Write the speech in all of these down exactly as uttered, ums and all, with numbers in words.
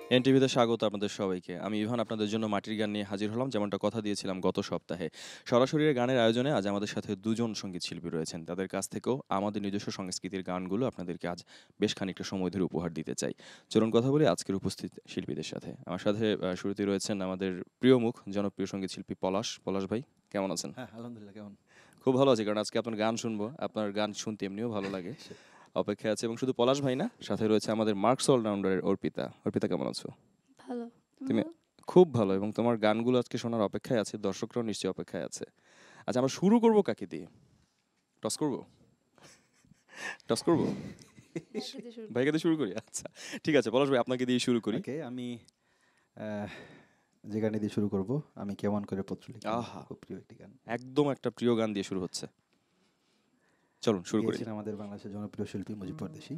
এনটিভিতে স্বাগত আপনাদের সবাইকে। আমি ইভান আপনাদের জন্য মাটির গান নিয়ে হাজির হলাম, যেমনটা কথা দিয়েছিলাম গত সপ্তাহে। সরাসরি গানের আয়োজনে আজ আমাদের সাথে দুজন সঙ্গীত শিল্পী রয়েছেন। তাদের কাছ থেকেও আমাদের নিজস্ব সংস্কৃতির গানগুলো আপনাদেরকে আজ বেশ খানিকটা সময় ধরে উপহার দিতে চাই। চলুন কথা বলি আজকের উপস্থিত শিল্পীদের সাথে। আমার সাথে শুরুতে রয়েছেন আমাদের প্রিয় মুখ, জনপ্রিয় সঙ্গীত শিল্পী পলাশ। পলাশ ভাই কেমন আছেন? হ্যাঁ, আলহামদুলিল্লাহ। কেমন? খুব ভালো আছি, কারণ আজকে আপনার গান শুনবো। আপনার গান শুনতে এমনিও ভালো লাগে, অপেক্ষা আছে। এবং শুধু পলাশ ভাই না, সাথে রয়েছে আমাদের মার্কস অলরাউন্ডারের অর্পিতা। অর্পিতা কেমন আছো? ভালো। তুমি? খুব ভালো, এবং তোমার গানগুলো আজকে শোনার অপেক্ষায় আছে, দর্শকরাও নিশ্চয়ই অপেক্ষায় আছে। আচ্ছা, আমরা শুরু করব কাকে দিয়ে? টস করব টস করব ভাইকে দিয়ে শুরু করি। আচ্ছা ঠিক আছে, পলাশ ভাই আপনাকে দিয়ে শুরু করি। ওকে, আমি যে গান দিয়ে শুরু করব, আমি কেমন করে পত্র লিখি। আহা, খুব প্রিয় একটি গান, একদম একটা প্রিয় গান দিয়ে শুরু হচ্ছে। চলুন শুরু করি। আমাদের বাংলাদেশের জনপ্রিয় শিল্পী মুজিব পরদেশী।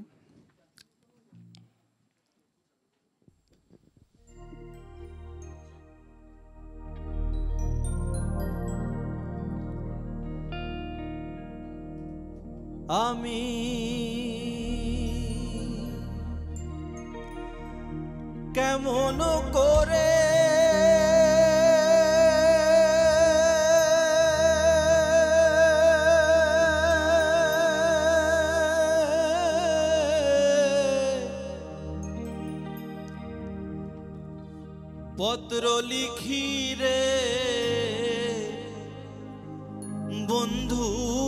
আমি কেমন করে পত্র লিখি রে বন্ধু,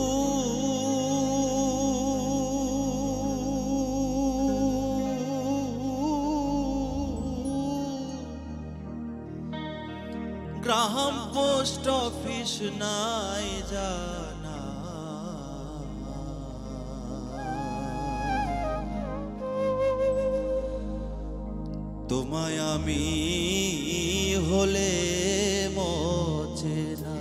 গ্রাম পোস্ট অফিস নাই জানা, তোমায় আমি হলে মোচে না।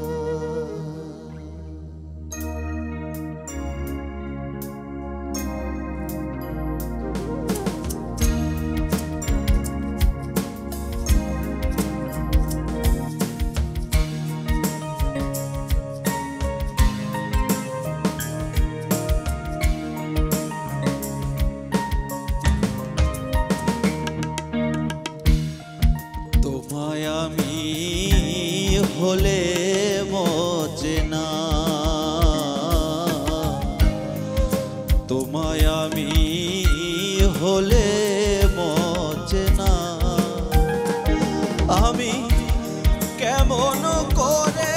হলে মোচে না, তোমায় আমি হলে মোচে না। আমি কেমন করে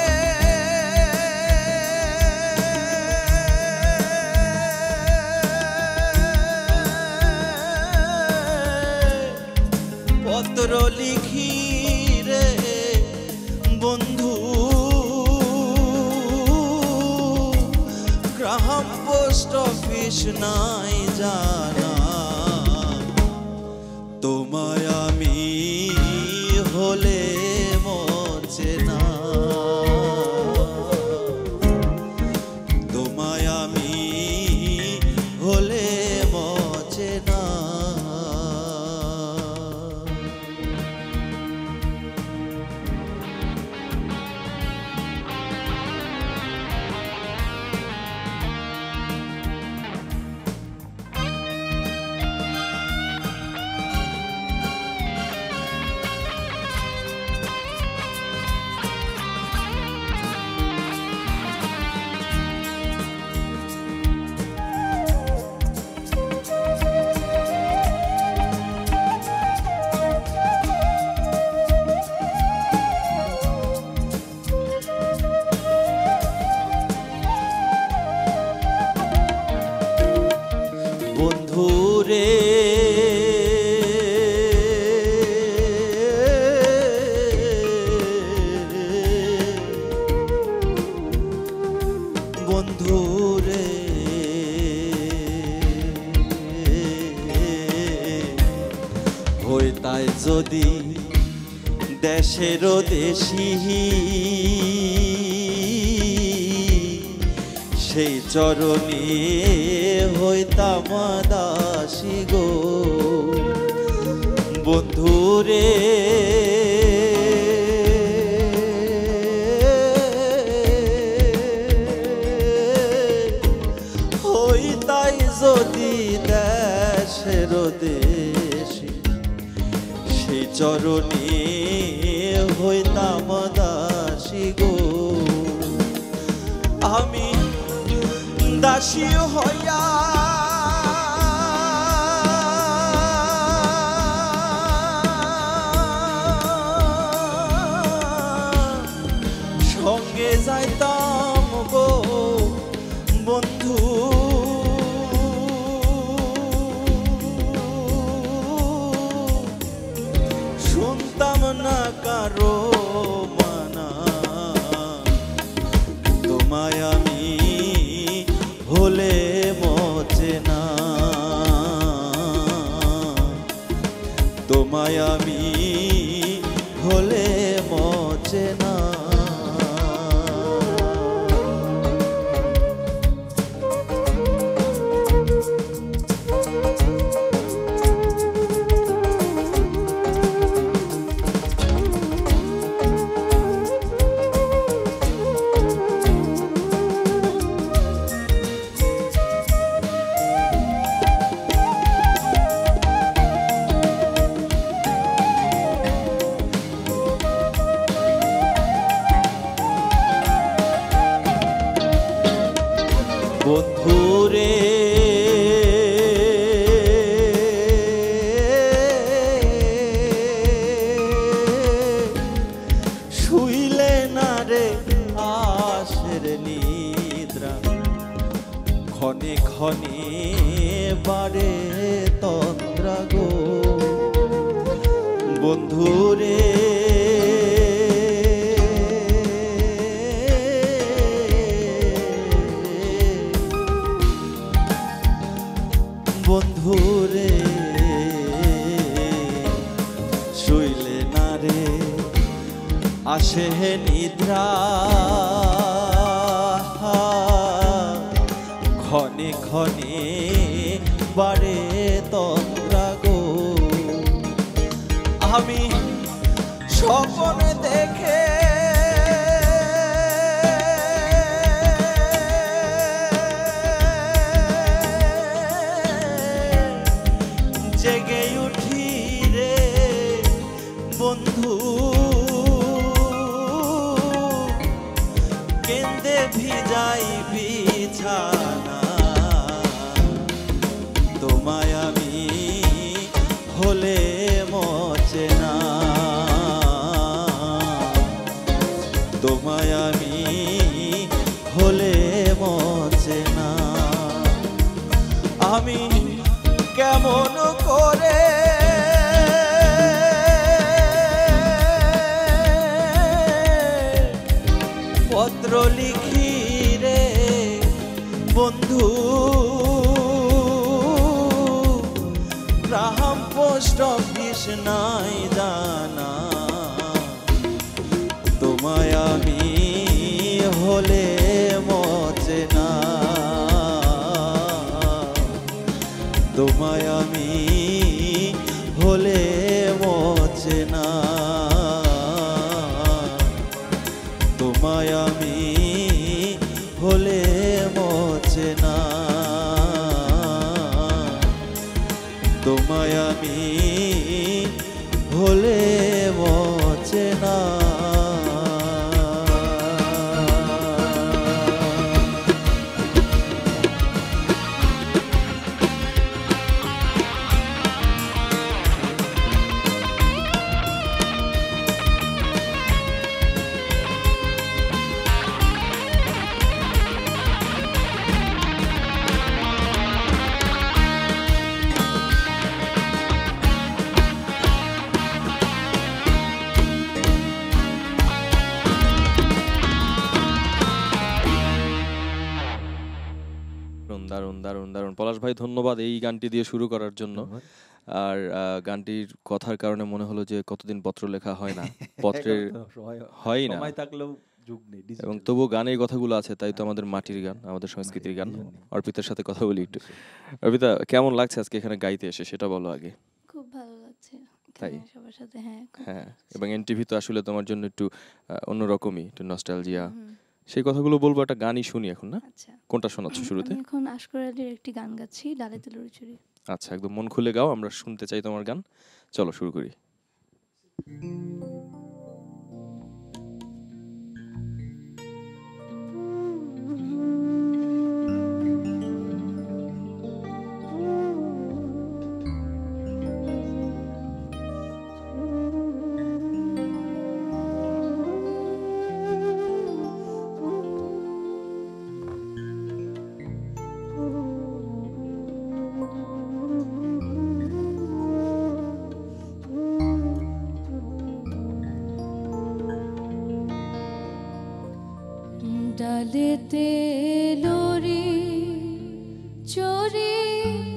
পত্র লিখি রে বন্ধু, গ্রাম পোস্ট অফিস নাই জানা, তোমায় আমি হলে মোচে না, তোমায় আমি হলে মোচে না। বন্ধুরে বন্ধুরে হইতাই যদি দেশের দেশি, সেই চরণে হইতাম দাসী গো। বন্ধুরে হইতাই যদি দেশের দেশি, চরণে হইতাম দাসী গো আমি দাসী হইয়া সঙ্গে যাইতাম গো বন্ধু শুনতাম না কারো মানা তোমায় আমি ভুলে মচে না তোমায় আমি ভুলে মচে না বন্ধুরে শুইলে না রে আশের নিদ্রা ক্ষণে ক্ষণে বাড়ে তন্দ্রা গো বন্ধুরে বন্ধুরে শুইলে না রে আসে নিদ্রা ক্ষণে ক্ষণে বাড়ে তন্দ্রা গো আমি স্বপ্নে দেখে জেগে উঠি রে বন্ধু কেন্দে ভিজাই বিছানা তোমায় আমি হলে মচে না তোমায় আমি হলে মচে না আমি কেমন করে পত্র লিখি রে বন্ধু রাহাম পোস্ট অফিস নাই জানা তোমায় আমি হলে মচে না তোমায় আমি হলে মচে না তোমায় আমি হলে মচে না তোমায় আমি হলে মচে না দারুণ দারুণ দারুণ পলাশ ভাই ধন্যবাদ এই গানটি দিয়ে শুরু করার জন্য আর আহ, গানটির কথার কারণে মনে হলো যে কতদিন পত্র লেখা হয় না পত্রের হয় না সময় থাকলেও যুগ নেই এবং তবু গানের কথাগুলো আছে তাই তো আমাদের মাটির গান আমাদের সংস্কৃতির গান অর্পিতার সাথে কথা বলি একটু অর্পিতা কেমন লাগছে আজকে এখানে গাইতে এসে সেটা বলো আগে খুব ভালো লাগছে তাই এখানে সবার সাথে হ্যাঁ খুব হ্যাঁ ভালো লাগছে। এবং এনটিভি তো আসলে তোমার জন্য একটু আহ, অন্যরকমই একটু নস্টালজিয়া হুম, সেই কথাগুলো বলবো একটা গানই শুনি এখন না আচ্ছা কোনটা শোনাচ্ছ শুরুতে আমি এখন আশকর আলীর একটি গান গাচ্ছি ডালে তুলোর ছুরি। আচ্ছা একদম মন খুলে গাও আমরা শুনতে চাই তোমার গান চলো শুরু করি ডালেতে লরি চরি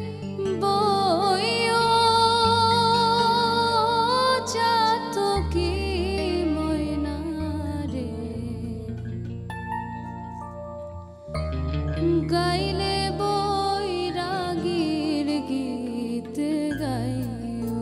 বইও চাতকি ময়না রে গাইলে বৈরাগীর গীত গাইও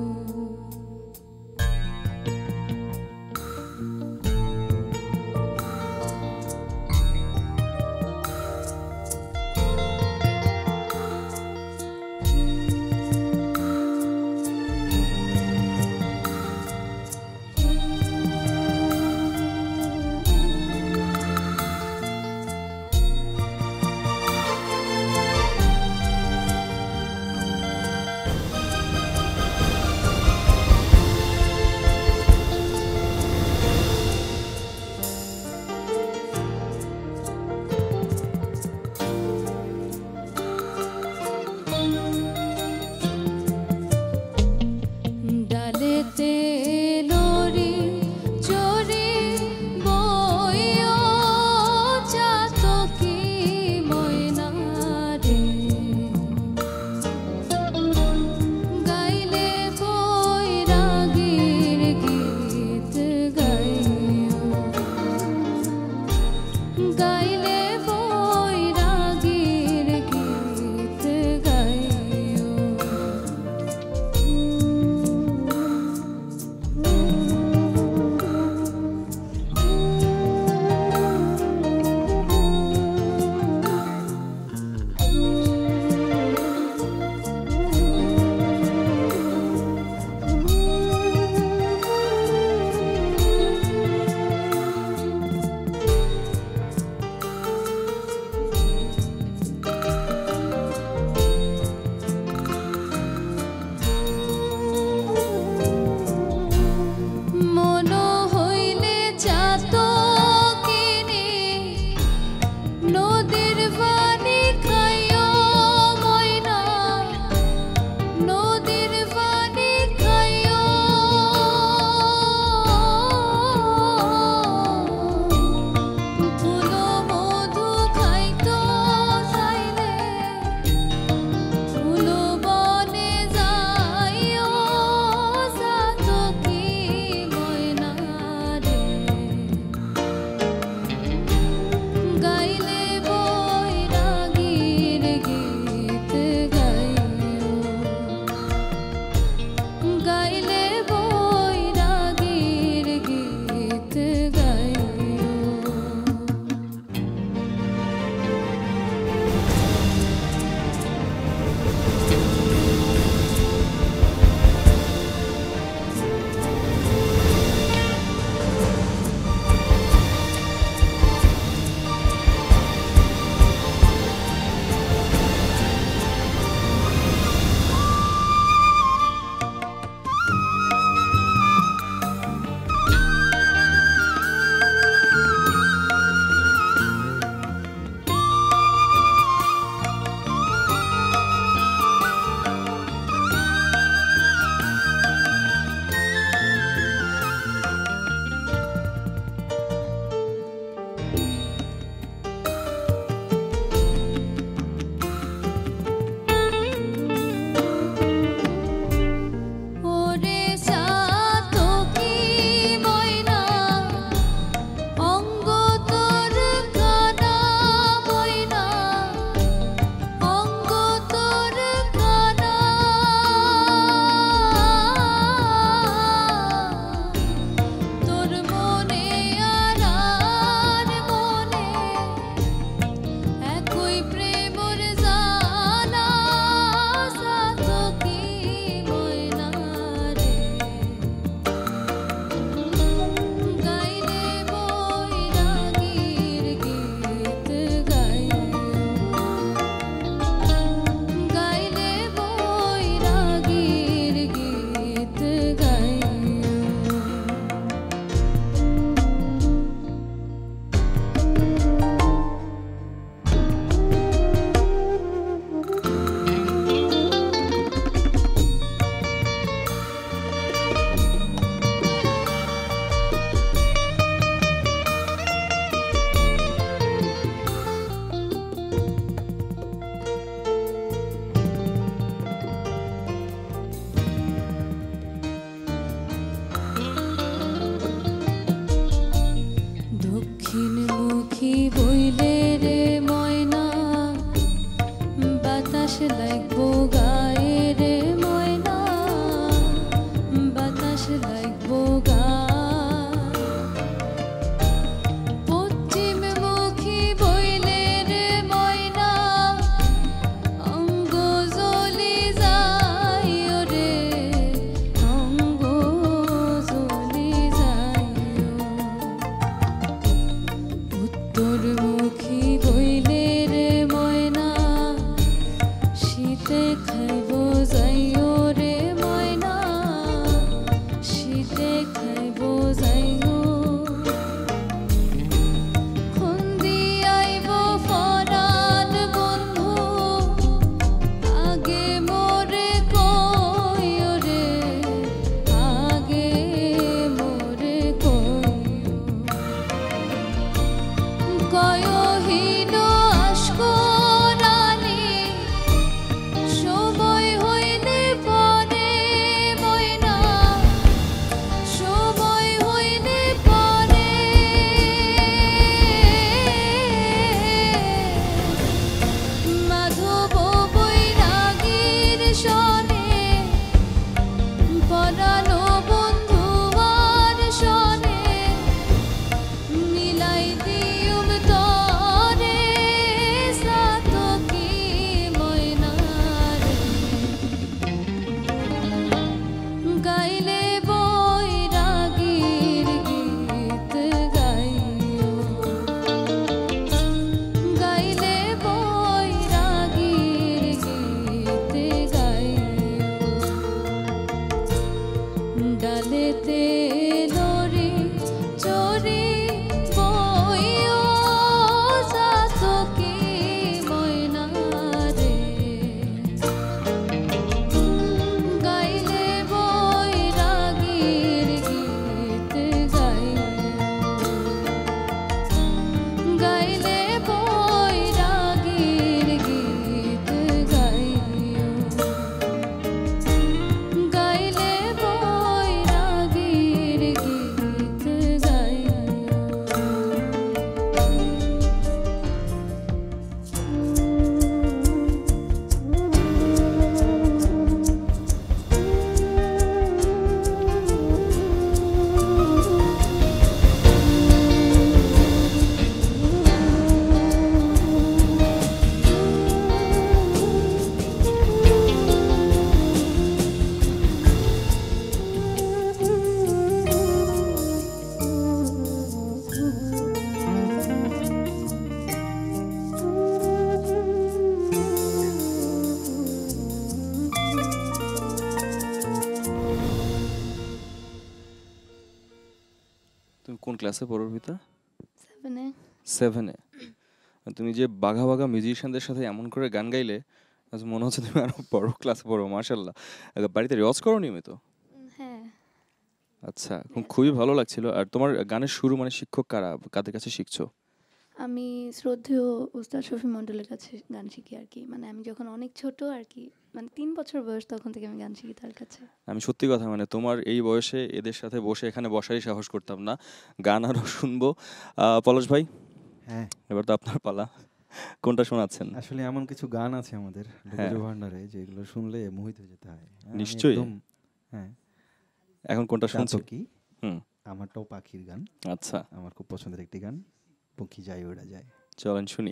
কোন ক্লাসে পড়ো অর্পিতা? সেভেনে। সেভেনে। তুমি যে বাঘা বাঘা মিউজিশিয়ানদের সাথে এমন করে গান গাইলে, আজ মনে হচ্ছে তুমি আরো বড় ক্লাসে পড়ো, মাশাআল্লাহ। বাড়িতে রেওয়াজ করো নিয়মিত? হ্যাঁ। আচ্ছা, খুব- খুবই ভালো লাগছিল। আর তোমার গানের শুরু মানে শিক্ষক কারা, কাদের কাছে শিখছো? আমি শ্রদ্ধেয় উস্তাদ শফি মণ্ডলের কাছে গান শিখি আর কি, মানে আমি যখন অনেক ছোট আর কি, মানে তিন বছর বয়স তখন থেকে আমি গান শিখি তার কাছে। আমি সত্যি কথা, মানে তোমার এই বয়সে এদের সাথে বসে এখানে বসারই সাহস করতাম না। গান আরো শুনবো। আহ, পলাশ ভাই, হ্যাঁ, এবার তো আপনার পালা। কোনটা শোনাচ্ছেন? আসলে এমন কিছু গান আছে আমাদের হ্যাঁ। লোকজ ভান্ডারে যেগুলো শুনলে মোহিত হয়ে যেতে হয়। হ্যাঁ, আমি নিশ্চয়ই। একদম- হ্যাঁ, এখন কোনটা শুনছি? চাতকি হুম, আমারটাও পাখির গান, আচ্ছা, আমার খুব পছন্দের একটি গান, পক্ষী যায় ওড়া যায়। চলেন শুনি।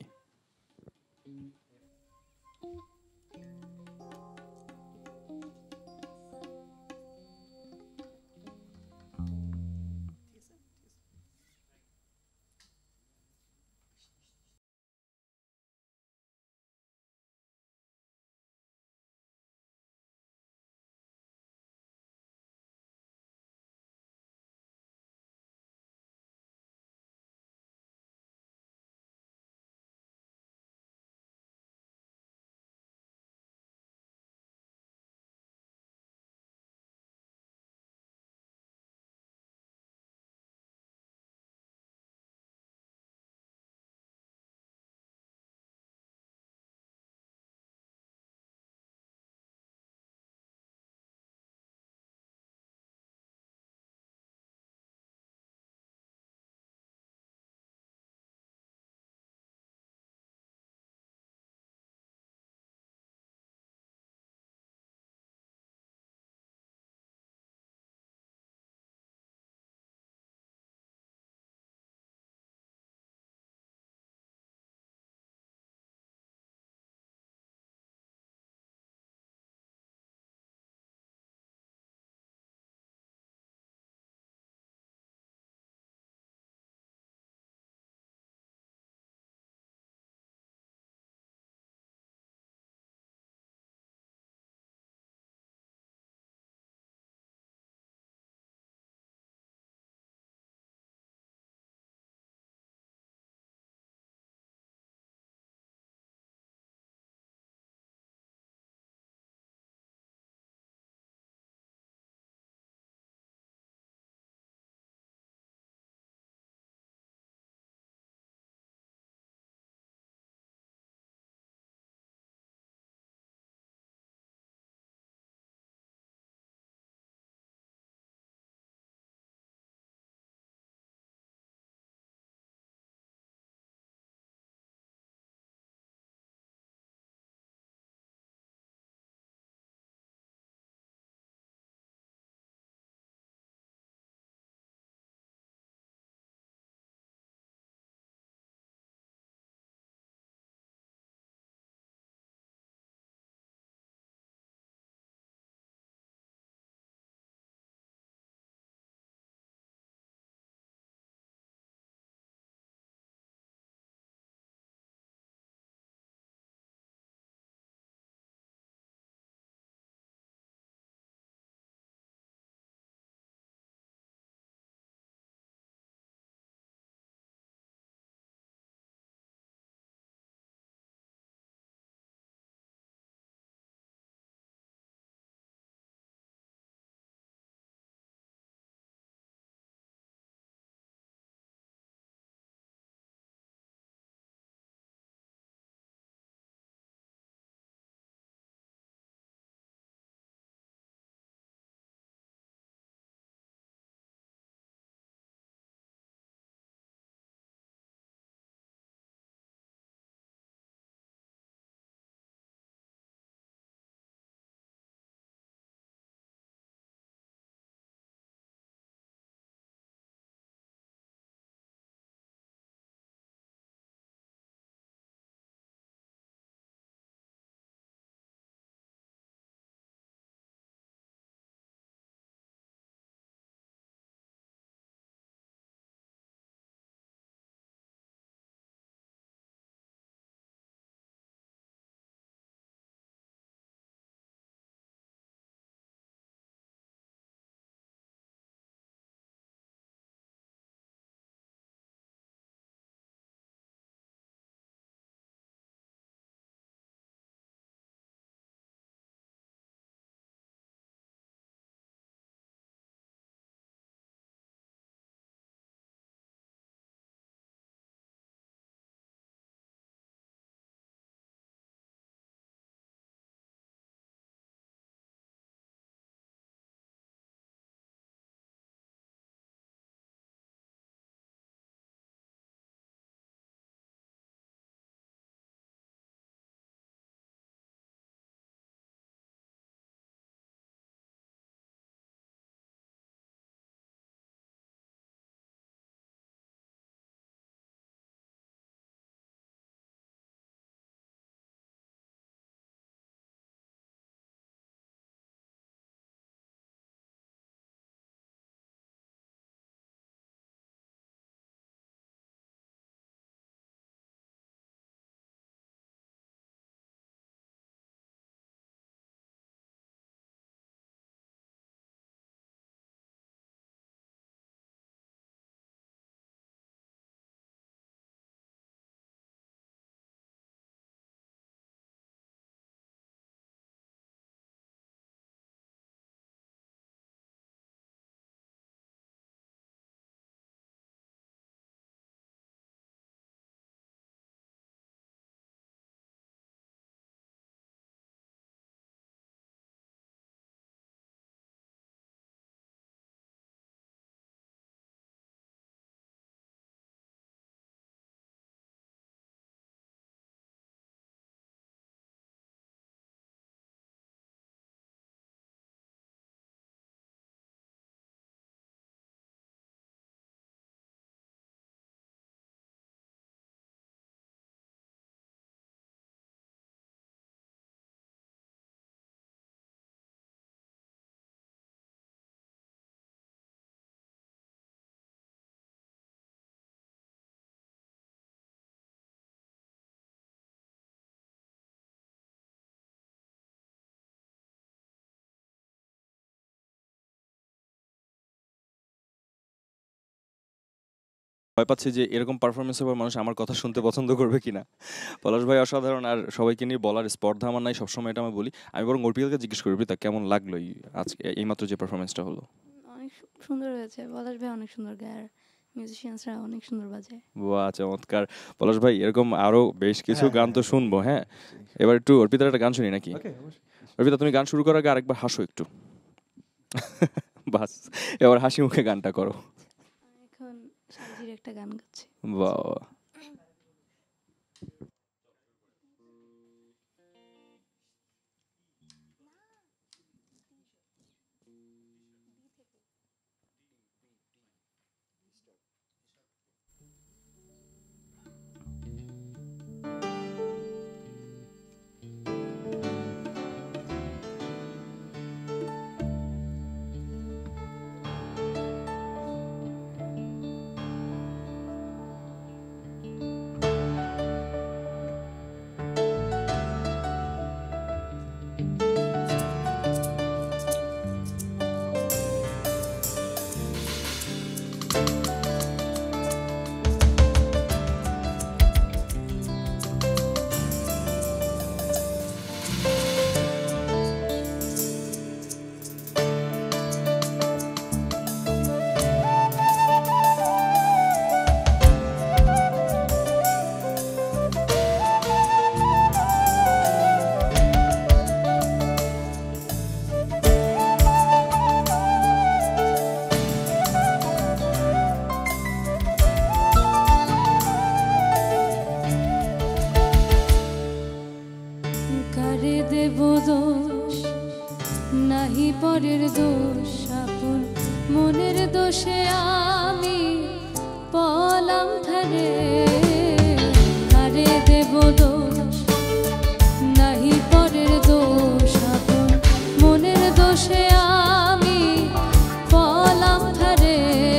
ভয় পাচ্ছি যে এরকম পারফরমেন্সের পর মানুষ আমার কথা শুনতে পছন্দ করবে কিনা। পলাশ ভাই অসাধারণ, আর সবাইকে নিয়ে বলার স্পর্ধা আমার নাই, সবসময় এটা আমি বলি। আমি বরং অর্পিতাকে জিজ্ঞেস করি, অর্পিতা কেমন লাগলো এই আজকে এইমাত্র যে পারফরমেন্সটা হলো? অনেক সু- সুন্দর হয়েছে, পলাশ ভাই অনেক সুন্দর গায়, আর মিউজিশিয়ানসরা অনেক সুন্দর বাজায়। বাহ, চমৎকার। পলাশ ভাই এরকম আরো বেশ কিছু গান তো শুনবো। হ্যাঁ, এবার একটু অর্পিতার একটা গান শুনি নাকি? ওকে, অবশ্যই। অর্পিতা তুমি গান শুরু করার আগে আরেকবার হাসো একটু। বাস, এবার হাসি মুখে গানটা করো। এখন সাজির একটা গান গাচ্ছি। বাহ, কারে দেব দোষ, নাহি পরের দোষ, আপন মনের দোষে আমি পলাম ধারে। কারে দেব দোষ, নাহি পরের দোষ, আপন মনের দোষে আমি পলাম ধারে।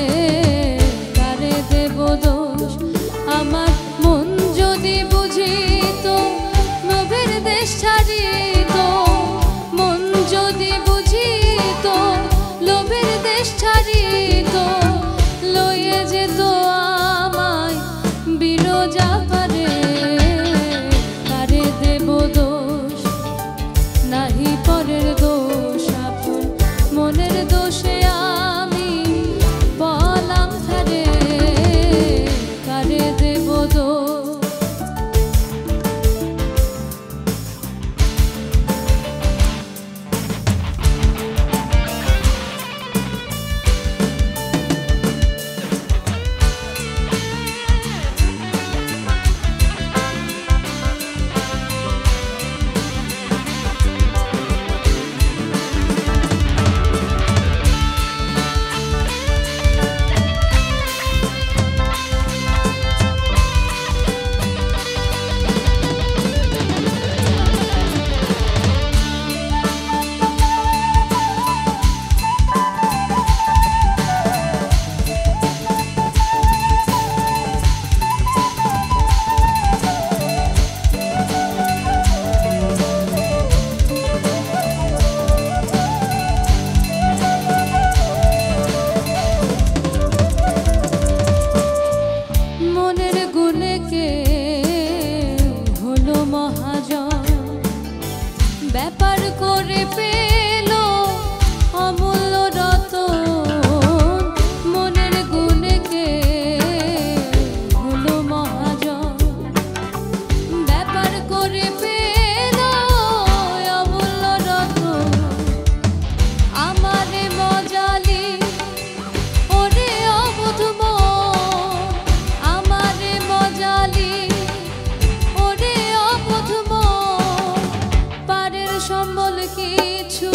কারে দেব দোষ, আমার মন যদি বুঝিত নবীর দেশ ছাড়িত, মন যদি বুঝিত লোভের দেশ ছাড়িত, লইয়ে যেত আমায় বিরজা পারে। কারে দেব দোষ, নাহি পরের দোষ, আপন মনের দোষে আমি পলাম ধারে। কারে দেব দোষ। মনের গুণে কে হলো মহাজন, ব্যাপার করে পেল অমূল্য রতন। মনের গুণে কে হলো মহাজন, ব্যাপার করে পেল অমূল্য রতন। আমারে মজালি ওরে অবুধ মন, আমারে মজালি ওরে অবুধ মন। পারের সম্বল কিছু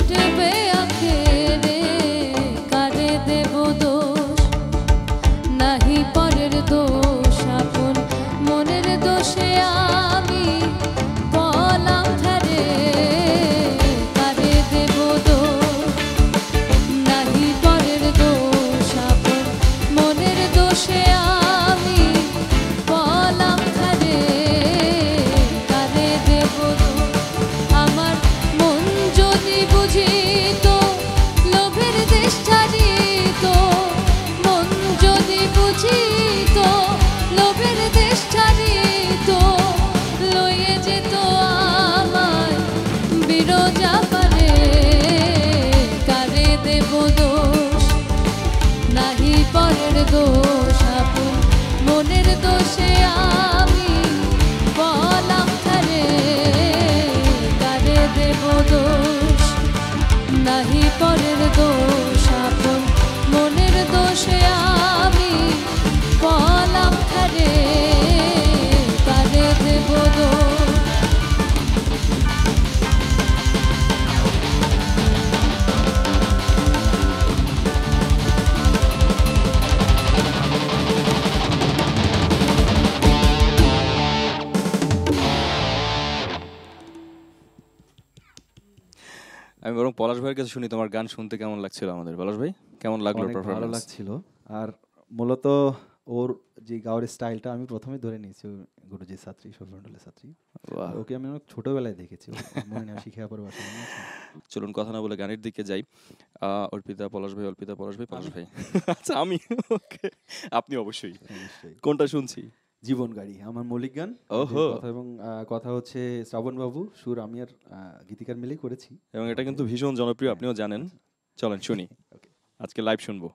ফুটবে আখেরে কারে দেব দোষ নাহি পরের দোষ আপন মনের দোষে আমি পলাম ধারে কারে দেব দোষ নাহি পরের দোষ আপন মনের দোষে আমি পলাম ধারে কারে দেব দোষ আমার মন যদি বুঝিত লোভের দেশ ছাড়িত মন যদি বুঝিত লোভের দেশ ছাড়িত লইয়ে যেত আমায় বিরজা পারে কারে দেব দোষ নাহি পরের দোষ আপন মনের দোষে আমি বলাম ধারে কারে দেব দোষ নাহি পরের দোষ আপন মনের দোষে আমি বলাম ধারে কারে দেব দোষ আমি বরং পলাশ ভাইয়ের কাছে শুনি তোমার গান শুনতে কেমন লাগছিল আমাদের। পলাশ ভাই কেমন লাগলো অনেক ভালো পারফরম্যান্স? লাগছিল। আর মূলত ওর যে গাওয়ার স্টাইলটা আমি প্রথমে ধরে নিয়েছি ও গুরুজির ছাত্রী, শফি মন্ডলের ছাত্রী। বাহ, আর ওকে আমি অনেক ছোটবেলায় দেখেছি, ও মনে নেই শিখে পরে বাসা চলুন কথা না বলে গানের দিকে যাই। আহ, অর্পিতা পলাশ ভাই, অর্পিতা পলাশ ভাই, পলাশ ভাই। আচ্ছা আমি ওকে, আপনি অবশ্যই। নিশ্চয়ই। কোনটা শুনছি? জীবন গাড়ি আমার মৌলিক গান। ওহো। কথা এবং আহ, কথা হচ্ছে শ্রাবণ বাবু, সুর আমি আর আহ, গীতিকার মিলেই করেছি। এবং এটা কিন্তু ভীষণ জনপ্রিয়, আপনিও জানেন। চলেন শুনি, ওকে। আজকে লাইভ শুনবো।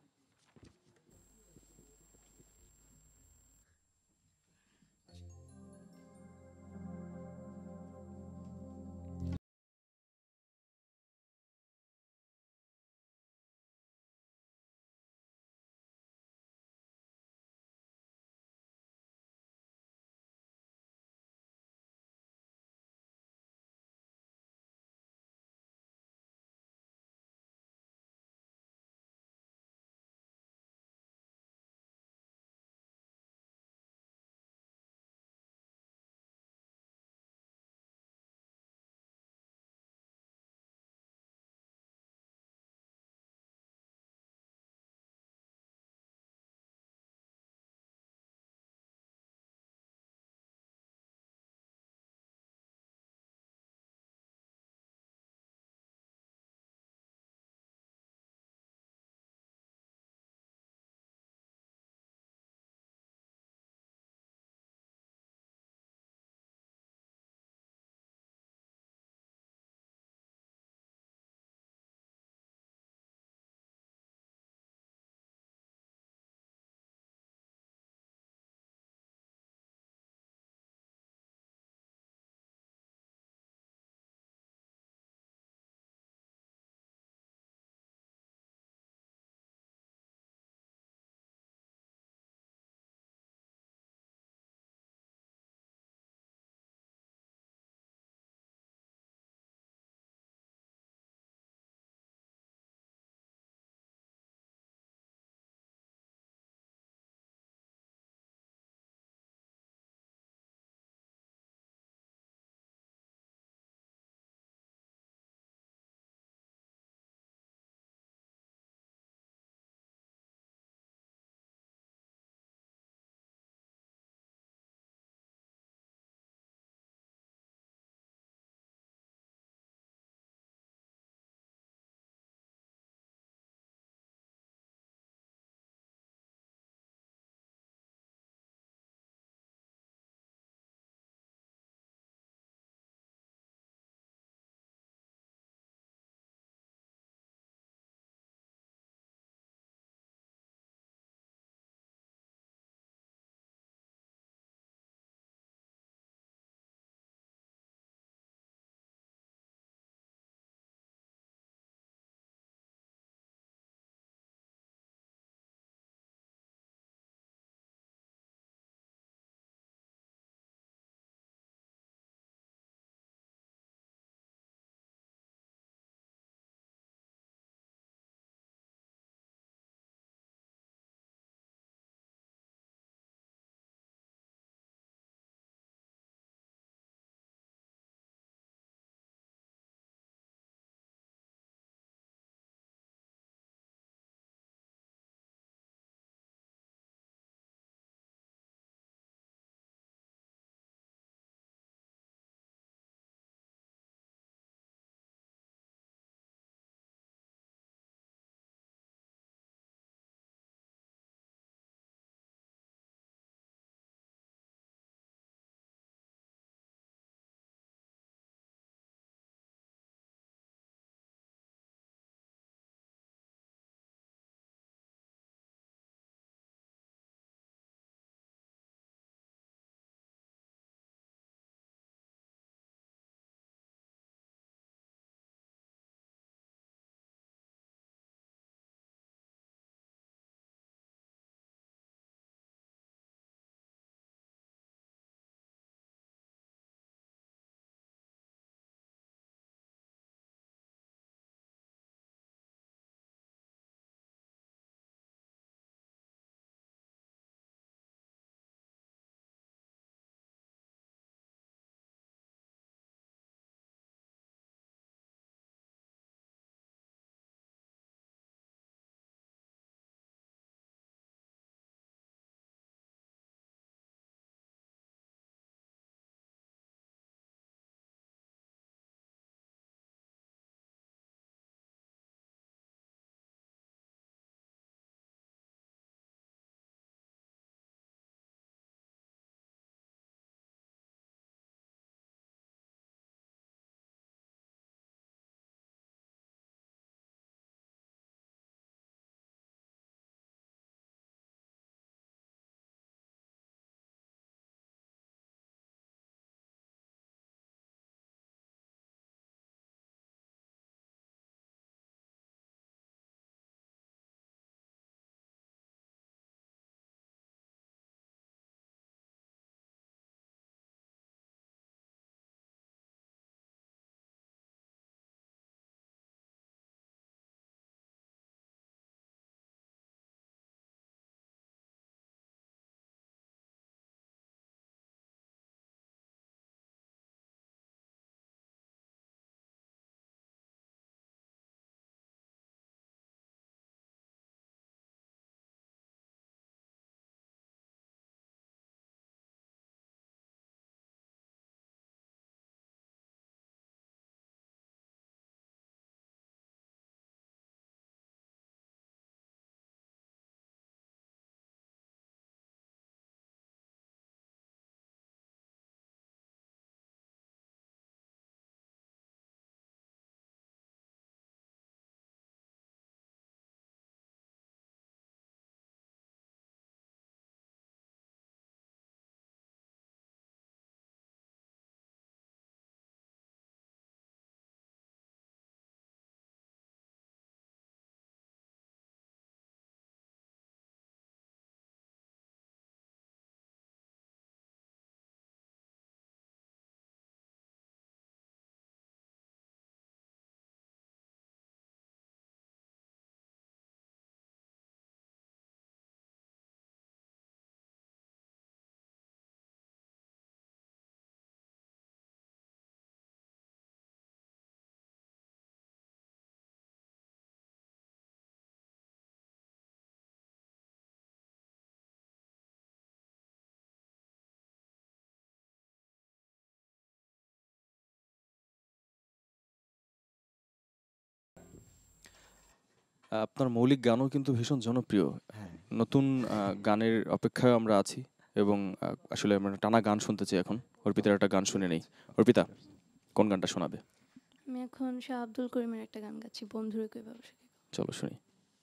আপনার মৌলিক গানও কিন্তু ভীষণ জনপ্রিয়। হ্যাঁ নতুন আহ, গানের অপেক্ষায় আমরা আছি এবং আহ, আসলে আমরা টানা গান শুনতে চাই এখন। অর্পিতার একটা গান শুনে নেই। অর্পিতা, কোন গানটা শোনাবে? আমি এখন শাহ আব্দুল করিমের একটা গান গাচ্ছি, বন্ধুরে কই ভাবে সখী। চলো শুনি।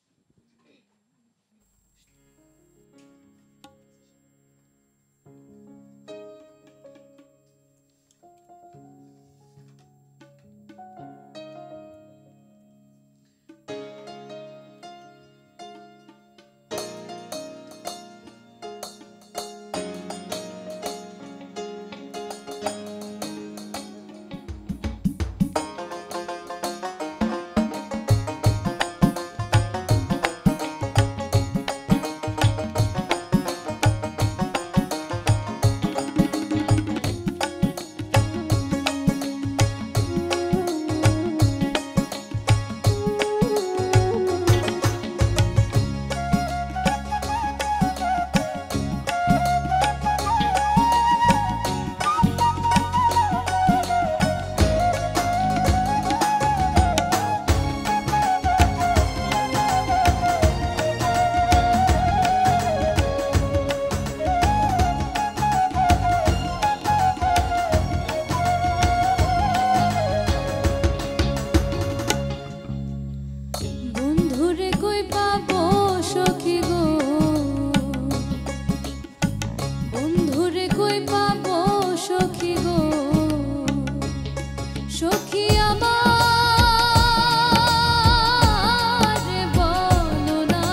বন্ধুরে কই পাবো সখী গো, বন্ধুরে কই পাবো সখী গো, সখী আমার বলো না,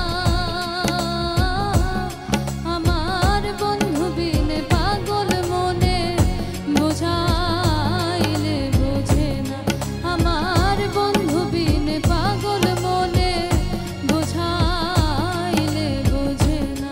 আমার বন্ধু বিনে পাগল মনে বোঝাইলে বোঝে না, আমার বন্ধু বিনে পাগল মনে বোঝাইলে বোঝে না।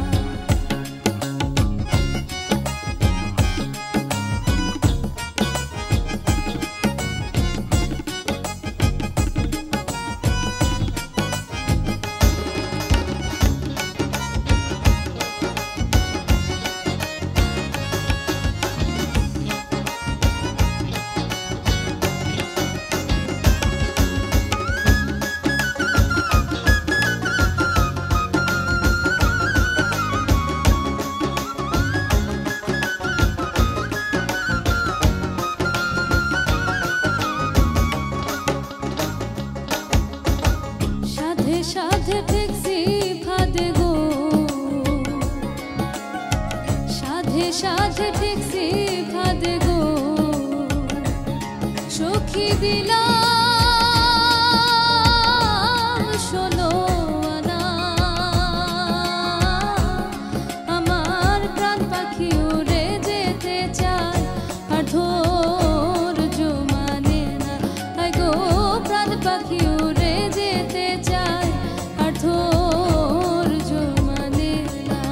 সাধে সাধে ঠেকছি ফাঁদে গো, সাধে সাধে ঠেকছি ফাঁদে গো, সখী দিলাম ষোলো আনা, আমার প্রাণ পাখি উড়ে যেতে চায় আর ধৈর্য মানে না, তাই গো প্রাণ পাখি উড়ে যেতে চায় আর ধৈর্য মানে না।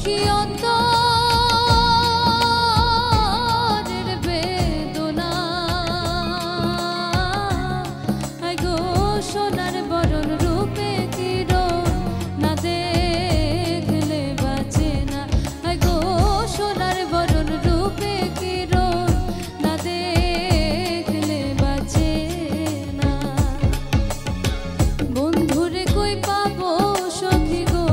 সখী অন্তরের বেদনা আই গো সোনার বরণ রূপে কিরণ না দেখলে বাঁচে না আই গো সোনার বরণ রূপে কিরণ না দেখলে বাঁচে না বন্ধুরে কই পাবো সখী গো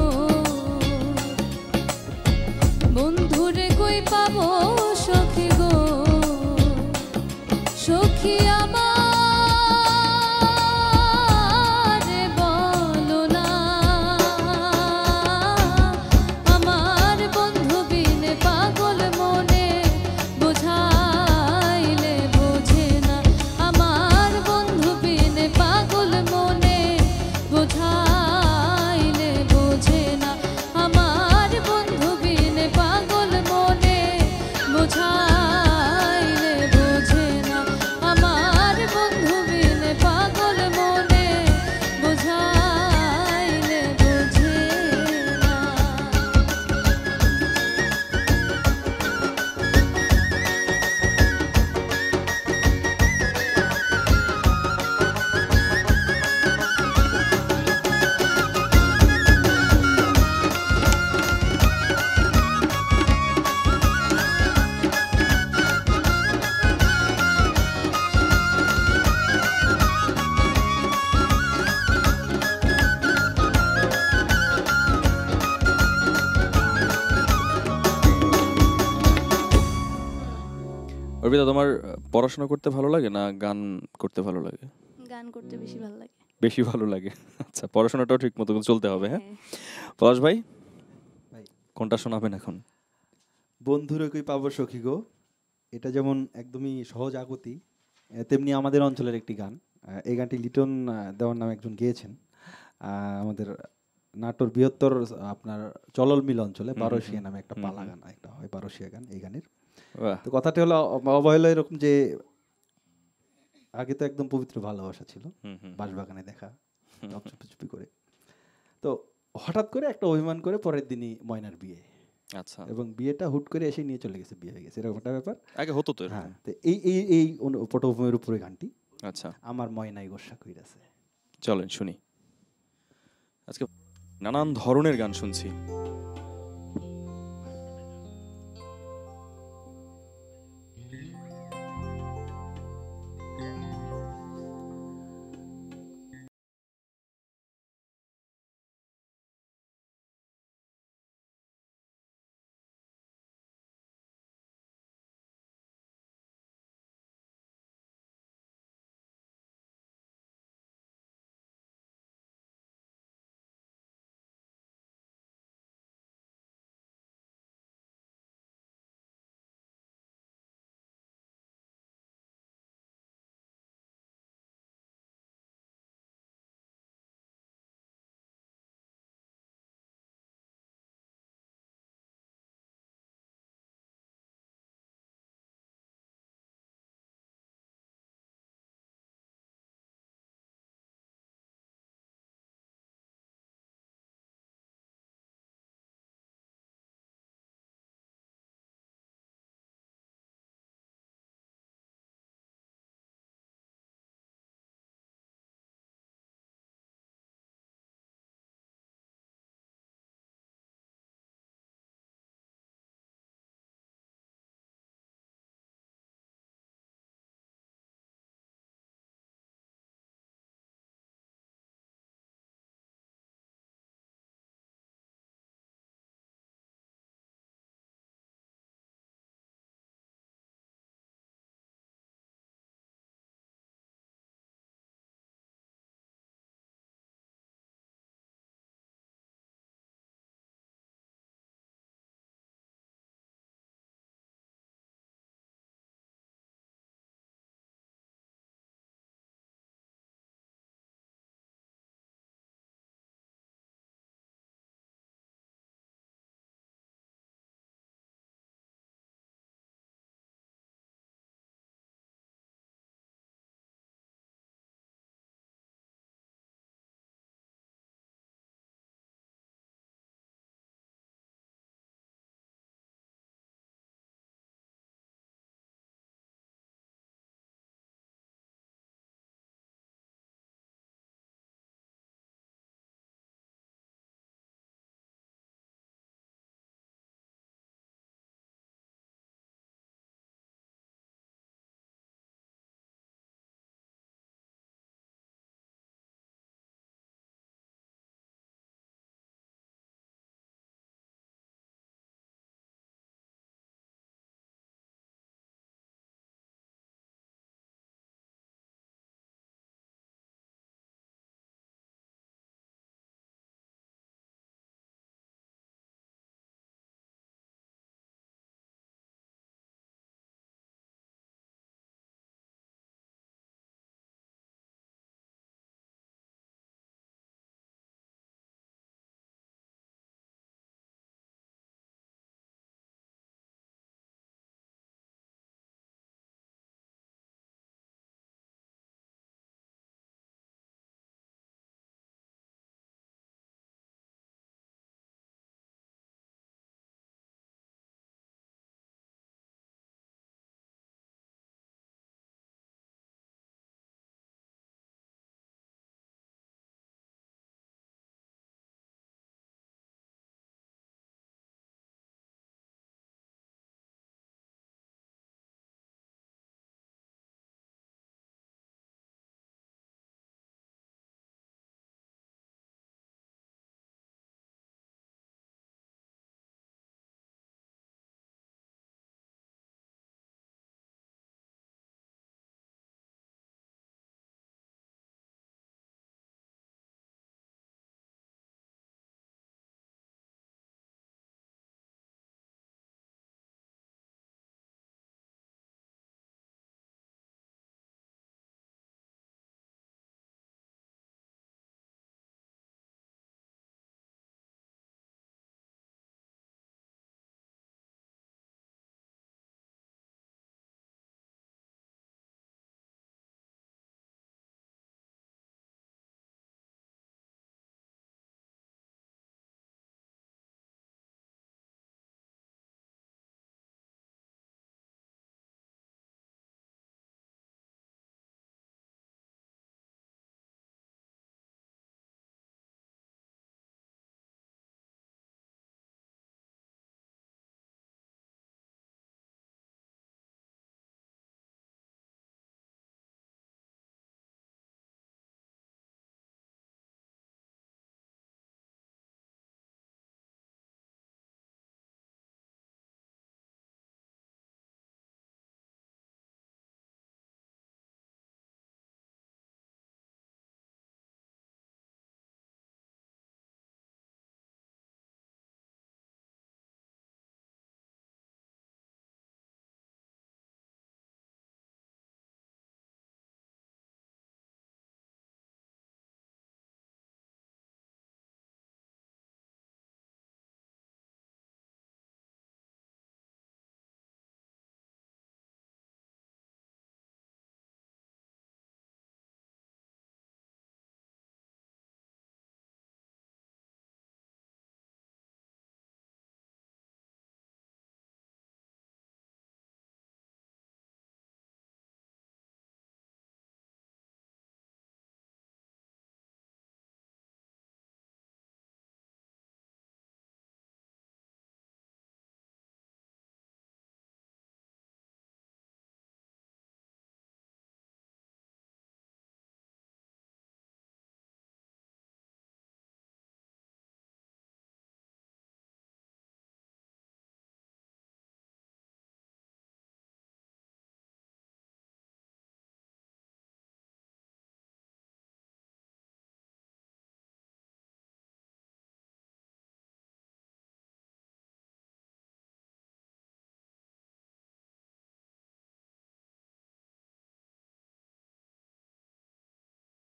বন্ধুরে কই পাবো সখী গো সখী আমারে বলো না আমার বন্ধু বিনে পাগল মনে বোঝাইলে বোঝে না আমার বন্ধু বিনে পাগল মনে বোঝাইলে বোঝে না আমার বন্ধু বিনে পাগল মনে বোঝাইলে বোঝে না আমার বন্ধু বিনে পাগল মনে বোঝাইলে বোঝে না অর্পিতা, তোমার আহ, পড়াশোনা করতে ভালো লাগে না গান করতে ভালো লাগে? গান করতে বেশি ভালো লাগে। বেশি ভালো লাগে। আচ্ছা, পড়াশোনাটাও ঠিক মতো চলতে হবে। হ্যাঁ, হ্যাঁ। পলাশ ভাই ভাই কোনটা শোনাবেন এখন? বন্ধুরে কই পাবো সখী গো, এটা যেমন একদমই সহজ আগতি, আহ, তেমনি আমাদের অঞ্চলের একটি গান। আহ, এই গানটি লিটন আহ, দেওয়ার নামে একজন গেয়েছেন। আহ, আমাদের নাটোর বৃহত্তর আহ, আপনার চলল মিল অঞ্চলে বারোশিয়া নামে একটা পালা গান একটা হয়, বারোশিয়া গান এই গানের। বাহ, তো কথাটি হলো অ- অবহেলা এরকম যে আগে তো একদম পবিত্র ভালোবাসা ছিল, হুম হুম বাঁশবাগানে দেখা, সব চুপি চুপি করে। তো হঠাৎ করে একটা অভিমান করে পরের দিনই ময়নার বিয়ে, আচ্ছা, এবং বিয়েটা হুট করে এসে নিয়ে চলে গেছে, বিয়ে হয়ে গেছে, এরকম একটা ব্যাপার। আগে হতো তো হ্যাঁ, এরকম। তো এই এই এই অনু- পটভূমির উপরে গানটি আচ্ছা, আমার ময়নাই গোসা কইরাছে। চলেন শুনি। আজকে নানান ধরনের গান শুনছি।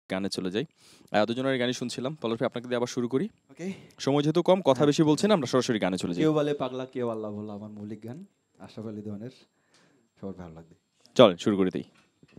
গানে চলে যাই। আহ, দুজনের গানই শুনছিলাম। পলাশ ভাই, আপনাকে দিয়ে আবার শুরু করি। ওকে, সময় যেহেতু কম, কথা বেশি বলছেন, আমরা সরাসরি গানে চলে যাই। কেউ বলে পাগলা কেউ আল্লাহ ভোলা আমার মৌলিক গান, আশরাফ আলী দেওয়ানের, সবার ভালো লাগবে। চলেন শুরু করে দিই।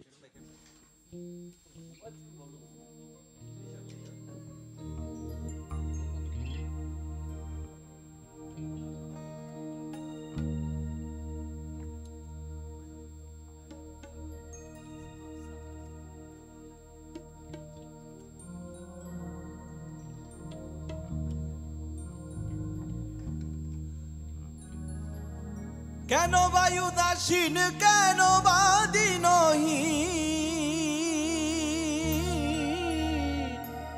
কেন বায়ু দাসীন কেন বা দিনহীন,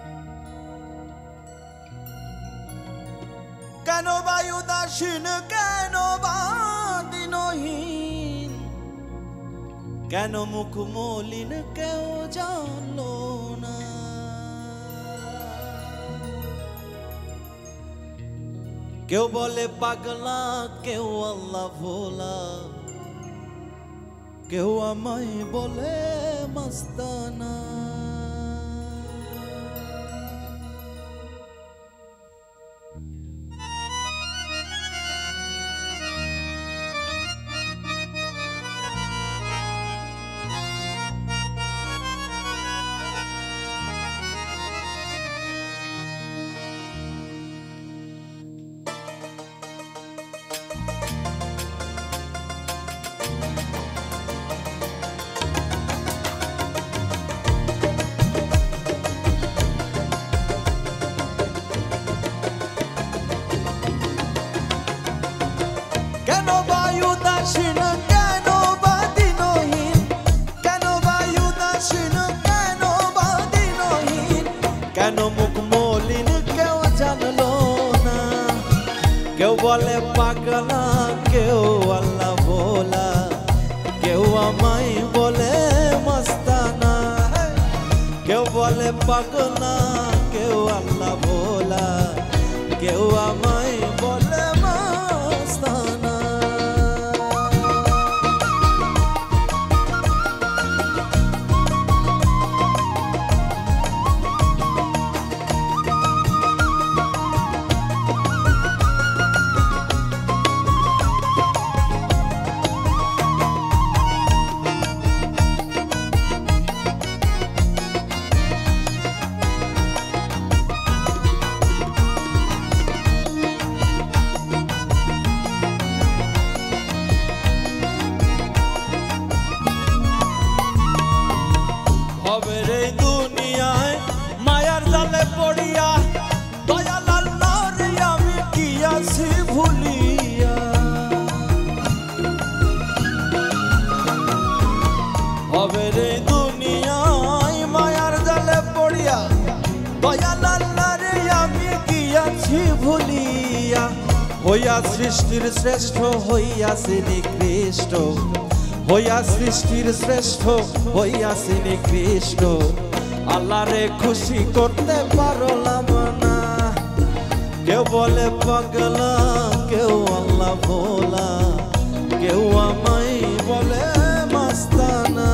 কেন বায়ু দাসীন কেন বা দিনহীন, কেন মুখ মলিন কেউ জানলো না। কেউ বলে পাগলা কেউ আল্লাহ ভোলা, কেউ আমায় বলে মস্তানা। কেন বায়ু দাসীন কেন বা দিনহীন, কেন বায়ু দাসীন কেন বা দিনহীন, কেন মুখ মলিন কেউ জানলো না। কেউ বলে পাগলা কেউ আল্লাহ ভোলা, কেউ আমায় বলে মস্তানা। কেউ বলে পাগলা কেউ আল্লাহ ভোলা, কেউ আমায় বলে মস্তানা। ভবের এই দুনিয়ায় মায়ার জালে পড়িয়া, দয়াল আল্লাহর আমি কি আছি ভুলিয়া। ভবের এই দুনিয়ায় মায়ার জালে পড়িয়া, দয়াল আল্লাহর আমি কি আছি ভুলিয়া। হইয়া সৃষ্টির শ্রেষ্ঠ হইয়াছি নিকৃষ্ট, হইয়া সৃষ্টির শ্রেষ্ঠ হইয়াছি নিকৃষ্ট। আল্লাহরে খুশি করতে পারলাম না। কেউ বলে পাগলা কেউ আল্লাহ ভোলা, কেউ আমায় বলে মস্তানা।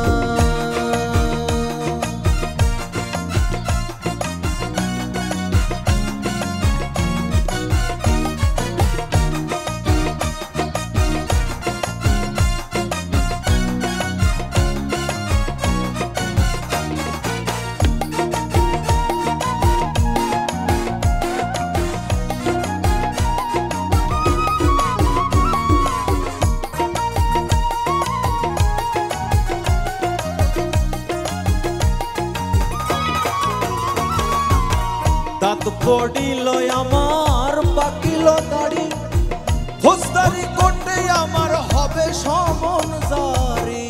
দাঁত পড়িল আমার পাকিল দাড়ি, ফৌজদারি কোর্টে আমার হবে সমন জারি।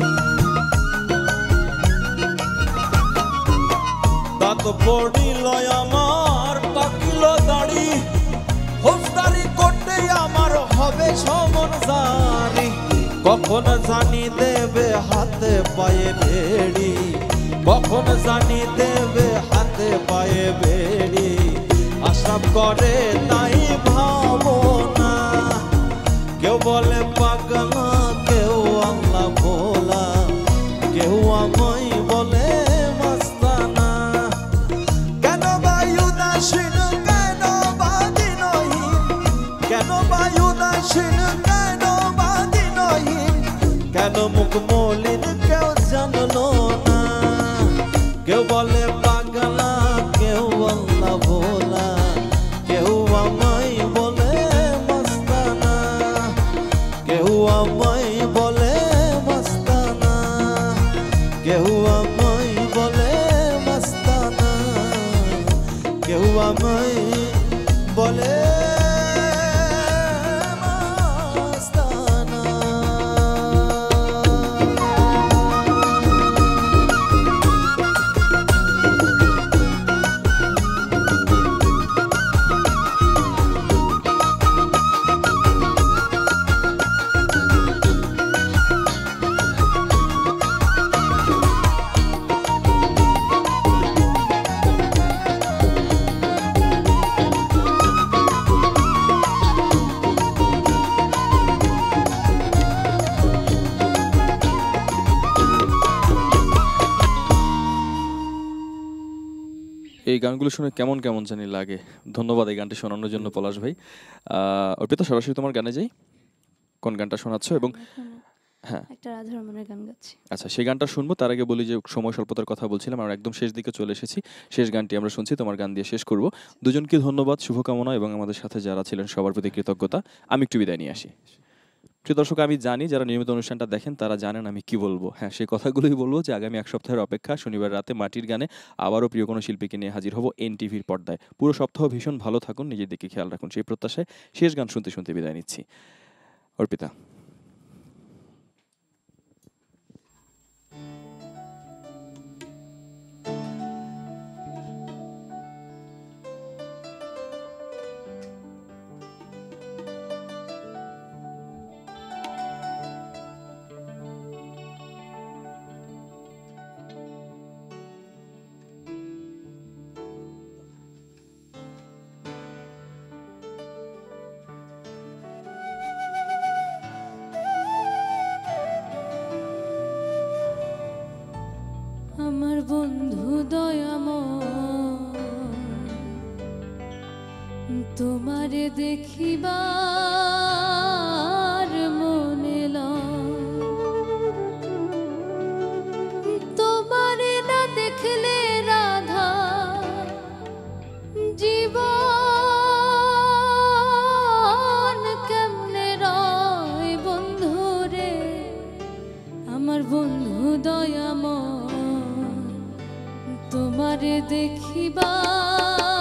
দাঁত পড়িল আমার পাকিল দাড়ি, ফৌজদারি কোর্টে আমার হবে সমন জারি। কখন জানি দেবে হাতে পায়ে বেড়ি, কখন জানি দেবে হাতে পায়ে বেড়ি। আশরাফ করে তাই ভাবনা। কেউ বলে পাগলা কেউ আল্লাহ ভোলা, কেউ আমায় বলে মস্তানা। কেউ বলে পাগলা কেউ আল্লাহ ভোলা কেউ আমায় বলে মস্তানা কেউ আমায় বলে মস্তানা কেউ আমায় বলে মস্তানা কেউ আমায় বলে এই গানগুলো শুনে কেমন কেমন জানি লাগে। ধন্যবাদ এই গানটি শোনানোর জন্য পলাশ ভাই। অর্পিতা, সরাসরি তোমার গানে যাই। কোন গানটা শোনাচ্ছ? এবং হ্যাঁ, একটা রাধারমণের গান গাচ্ছি। আচ্ছা, সেই গানটা শুনবো। তার আগে বলি যে সময় স্বল্পতার কথা বলছিলাম, আমরা একদম শেষ দিকে চলে এসেছি। শেষ গানটি আমরা শুনছি, তোমার গান দিয়ে শেষ করব। দুজনকে ধন্যবাদ, শুভকামনা এবং আমাদের সাথে যারা ছিলেন সবার প্রতি কৃতজ্ঞতা। আমি একটু বিদায় নিয়ে আসি। প্রিয় দর্শক, আমি জানি যারা নিয়মিত অনুষ্ঠানটা দেখেন তারা জানেন আমি কি বলবো। হ্যাঁ, সেই কথাগুলোই বলবো যে আগামী এক সপ্তাহের অপেক্ষা। শনিবার রাতে মাটির গানে আবারও প্রিয় কোনো শিল্পীকে নিয়ে হাজির হব এনটিভির পর্দায়। পুরো সপ্তাহ ভীষণ ভালো থাকুন, নিজের দিকে খেয়াল রাখুন, সেই প্রত্যাশায় শেষ গান শুনতে শুনতে বিদায় নিচ্ছি। অর্পিতা। আমার বন্ধু দয়াময়, তোমারে দেখিবার মনে লয়, তোমারে না দেখলে রাধা জীবন কেমনে রয়। বন্ধুরে আমার বন্ধু দয়াময়, তোমারে দেখিবা